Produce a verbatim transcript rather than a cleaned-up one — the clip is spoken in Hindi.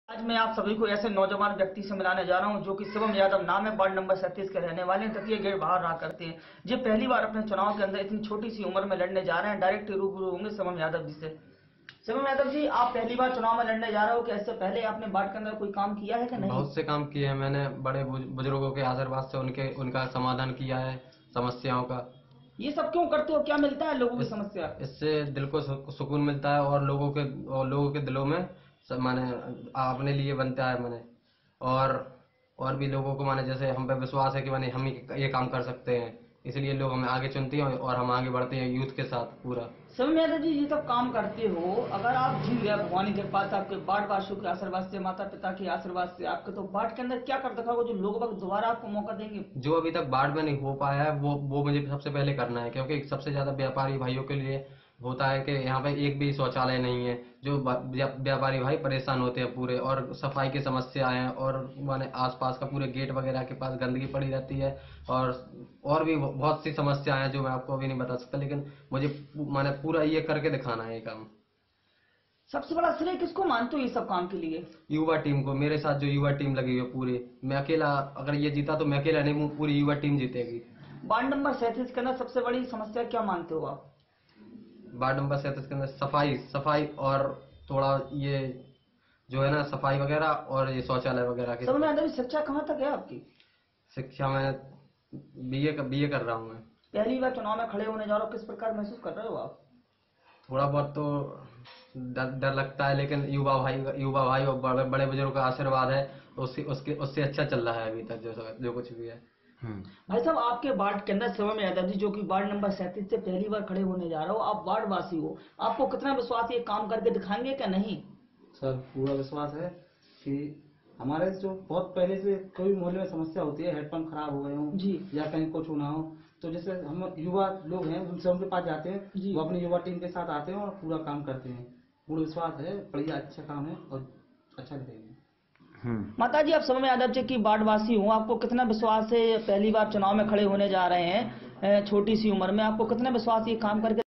आज मैं आप सभी को ऐसे नौजवान व्यक्ति से मिलाने जा रहा हूं जो कि शिवम यादव नाम है, वार्ड नंबर सैंतीस के रहने वाले हैं, तकिया गेट बाहर रहा करते हैं। ये पहली बार अपने चुनाव के अंदर इतनी छोटी सी उम्र में लड़ने जा रहे हैं। डायरेक्ट रूबरू होंगे शिवम यादव जी से। शिवम यादव जी, आप पहली बार चुनाव में लड़ने जा रहे हो, क्या इससे पहले आपने वार्ड के अंदर कोई काम किया है कि नहीं? बहुत से काम किए हैं मैंने, बड़े बुजुर्गों के आशीर्वाद से उनके उनका समाधान किया है समस्याओं का। ये सब क्यों करते हो? क्या मिलता है लोगों की इस, समस्या? इससे दिल को सु- सुकून मिलता है और लोगों के और लोगों के दिलों में स- माने अपने लिए बनता है माने। और और भी लोगों को माने जैसे हम पे विश्वास है कि माने हम ही ये काम कर सकते हैं, इसलिए लोग हमें आगे चुनते हैं और हम आगे बढ़ते हैं यूथ के साथ पूरा। शिवम यादव जी, ये सब काम करते हो, अगर आप जीत गए भगवान के पास आपके वार्ड वासियों के आशीर्वाद से, माता पिता के आशीर्वाद से, आपके तो वार्ड के अंदर क्या कर दिखाओगे जो लोग वक्त दोबारा आपको मौका देंगे? जो अभी तक बाढ़ में नहीं हो पाया है वो वो मुझे सबसे पहले करना है, क्योंकि सबसे ज्यादा व्यापारी भाइयों के लिए होता है कि यहाँ पे एक भी शौचालय नहीं है। जो व्या- व्यापारी भाई परेशान होते हैं पूरे, और सफाई की समस्या है, और माने आसपास का पूरे गेट वगैरह के पास गंदगी पड़ी रहती है। और और भी बहुत सी समस्याएं हैं जो मैं आपको अभी नहीं बता सकता, लेकिन मुझे माने पूरा ये करके दिखाना है ये काम। सबसे बड़ा श्रेय किसको मानते हो ये सब काम के लिए? युवा टीम को, मेरे साथ जो युवा टीम लगी हुई है पूरी। मैं अकेला, अगर ये जीता तो मैं अकेला नहीं, पूरी युवा टीम जीतेगी। वार्ड नंबर सैंतीस के अंदर सबसे बड़ी समस्या क्या मानते हो आप? वार्ड नंबर सैंतीस के अंदर सफाई सफाई और थोड़ा ये जो है ना, सफाई वगैरह और ये शौचालय वगैरह की। सब में अंदर शिक्षा कहाँ तक है आपकी? शिक्षा में बीए का बीए कर रहा हूँ मैं। पहली बार चुनाव में खड़े होने जा रहे हो, किस प्रकार महसूस कर रहे हो आप? थोड़ा बहुत तो डर डर लगता है, लेकिन युवा भाई युवा भाई और बड़े बड़े बुजुर्गों का आशीर्वाद है, तो उससे उसके उससे अच्छा चल रहा है अभी तक जो जो कुछ भी है। भाई साहब, आपके वार्ड के अंदर शिवम यादव जी जो कि वार्ड नंबर सैंतीस से पहली बार खड़े होने जा रहे हो, आप वार्ड वासी हो, आपको कितना विश्वास ये काम करके दिखाएंगे क्या नहीं? सर, पूरा विश्वास है कि हमारे जो बहुत पहले से कोई मोहल्ले में समस्या होती है, हेडपंप खराब हो गए हो जी, या कहीं कुछ होना हो, तो जैसे हम युवा लोग हैं उनसे उनके पास जाते हैं, वो अपनी युवा टीम के साथ आते हैं और पूरा काम करते हैं। पूरा विश्वास है, बढ़िया अच्छा काम है और अच्छा करेंगे। माता जी, आप शिवम यादव जी की वार्ड वासी हो, आपको कितना विश्वास है? पहली बार चुनाव में खड़े होने जा रहे हैं, छोटी सी उम्र में आपको कितना विश्वास ये काम करके